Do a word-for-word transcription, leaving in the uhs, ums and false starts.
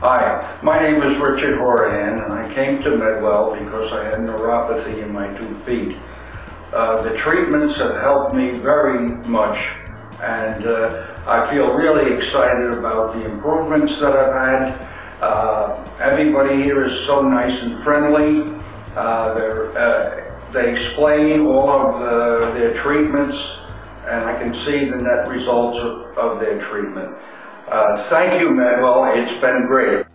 Hi, my name is Richard Nortehrn, and I came to MedWell because I had neuropathy in my two feet. Uh, the treatments have helped me very much, and uh, I feel really excited about the improvements that I've had. Uh, everybody here is so nice and friendly. Uh, they're, uh, they explain all of the, their treatments, and I can see the net results of, of their treatment. Uh, thank you, MedWell. It's been great.